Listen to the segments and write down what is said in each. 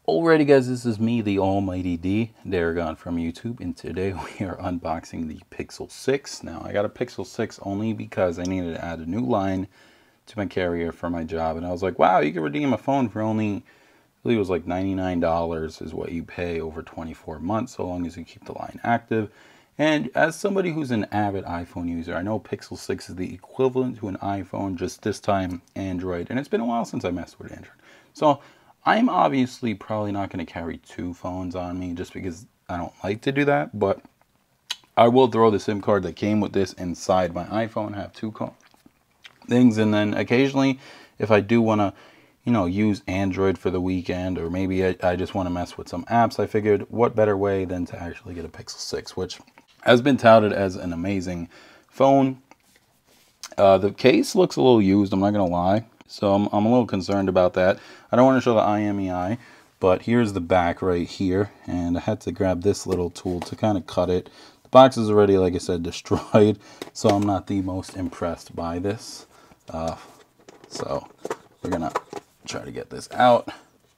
Alrighty guys, this is me, the almighty D, Daragon from YouTube, and today we are unboxing the Pixel 6. Now, I got a Pixel 6 only because I needed to add a new line to my carrier for my job, and I was like, wow, you can redeem a phone for only, I believe it was like $99 is what you pay over 24 months, so long as you keep the line active. And as somebody who's an avid iPhone user, I know Pixel 6 is the equivalent to an iPhone, just this time Android, and it's been a while since I messed with Android. So I'm obviously probably not going to carry two phones on me just because I don't like to do that, but I will throw the SIM card that came with this inside my iPhone, have two things, and then occasionally if I do want to, use Android for the weekend, or maybe I just want to mess with some apps, I figured what better way than to actually get a Pixel 6, which has been touted as an amazing phone. The case looks a little used, I'm not going to lie. So I'm a little concerned about that. I don't want to show the IMEI, but here's the back right here, and I had to grab this little tool to kind of cut it. The box is already, like I said, destroyed, so I'm not the most impressed by this. So we're gonna try to get this out,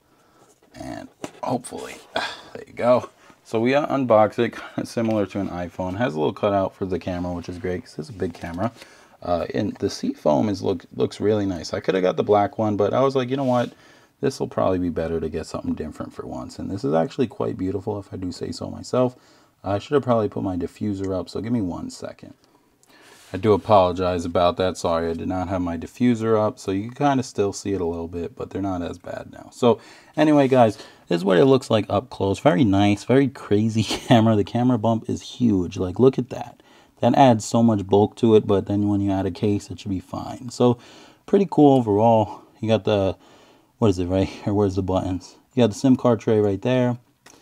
and hopefully, there you go. So we unbox it, kind of similar to an iPhone. It has a little cutout for the camera, which is great because this is a big camera. And the seafoam looks really nice. I could have got the black one, but I was like, you know what? This will probably be better to get something different for once. And this is actually quite beautiful, if I do say so myself. I should have probably put my diffuser up, so give me 1 second. I do apologize about that. Sorry, I did not have my diffuser up, so you can kind of still see it a little bit, but they're not as bad now. So anyway, guys, this is what it looks like up close. Very nice, very crazy camera. The camera bump is huge. Like, look at that. That adds so much bulk to it, but then when you add a case, it should be fine. So, pretty cool overall. You got the, what is it right here? Where's the buttons? You got the SIM card tray right there.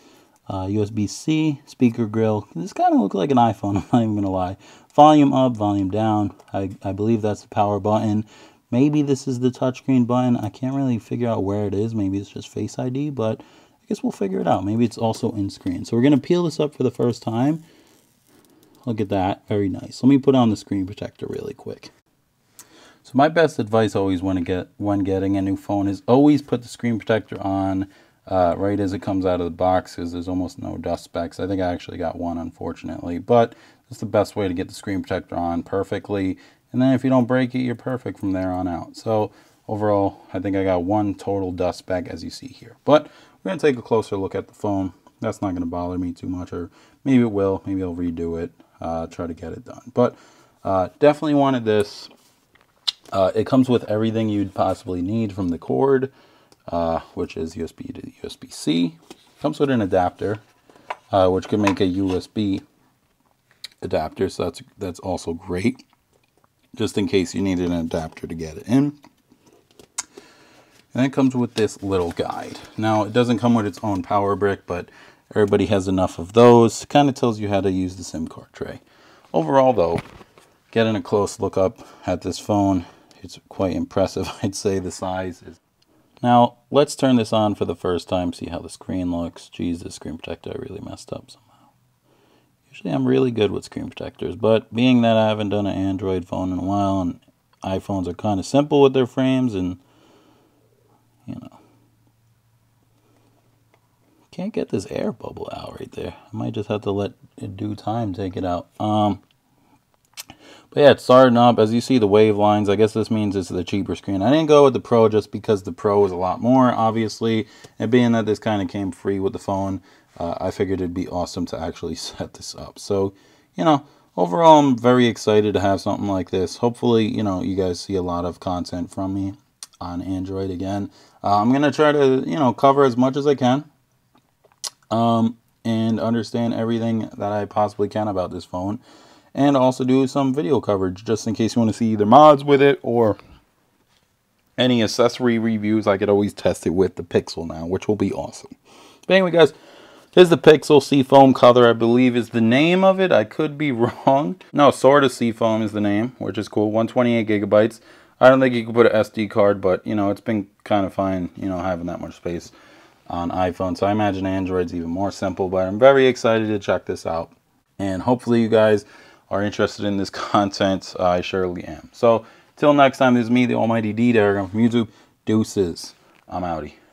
USB-C, speaker grill. This kind of looks like an iPhone, I'm not even going to lie. Volume up, volume down. I believe that's the power button. Maybe this is the touchscreen button. I can't really figure out where it is. Maybe it's just Face ID, but I guess we'll figure it out. Maybe it's also in screen. So we're going to peel this up for the first time. Look at that, very nice. Let me put on the screen protector really quick. So my best advice always when getting a new phone is always put the screen protector on right as it comes out of the box, because there's almost no dust specks. I think I actually got one, unfortunately, but that's the best way to get the screen protector on perfectly. And then if you don't break it, you're perfect from there on out. So overall, I think I got one total dust speck, as you see here. But we're going to take a closer look at the phone. That's not going to bother me too much, or maybe it will. Maybe I'll redo it. Try to get it done, but definitely wanted this. It comes with everything you'd possibly need from the cord, which is USB to USB-C. Comes with an adapter, which can make a USB adapter, so that's also great, just in case you needed an adapter to get it in. And it comes with this little guide. Now, it doesn't come with its own power brick, but everybody has enough of those. Kind of tells you how to use the SIM card tray. Overall, though, getting a close look up at this phone, it's quite impressive. I'd say the size is. Now, let's turn this on for the first time, see how the screen looks. Geez, the screen protector, I really messed up somehow. Usually I'm really good with screen protectors, but being that I haven't done an Android phone in a while, and iPhones are kind of simple with their frames, and can't get this air bubble out right there. I might just have to let it do time take it out. But yeah, it's starting up. As you see the wave lines, I guess this means it's the cheaper screen. I didn't go with the Pro just because the Pro is a lot more, obviously. And being that this kind of came free with the phone, I figured it'd be awesome to actually set this up. So, overall, I'm very excited to have something like this. Hopefully, you guys see a lot of content from me on Android again. I'm going to try to, cover as much as I can. And understand everything that I possibly can about this phone, and also do some video coverage just in case you want to see either mods with it or any accessory reviews. I could always test it with the Pixel now, which will be awesome. But anyway, guys, here's the Pixel Seafoam Color, I believe is the name of it. I could be wrong. No, Sword of Seafoam is the name, which is cool. 128 gigabytes. I don't think you could put an SD card, but it's been kind of fine, having that much space on iPhone. So I imagine Android's even more simple, but I'm very excited to check this out. And hopefully you guys are interested in this content. I surely am. So till next time, this is me, the almighty D, Daragon from YouTube. Deuces. I'm outie.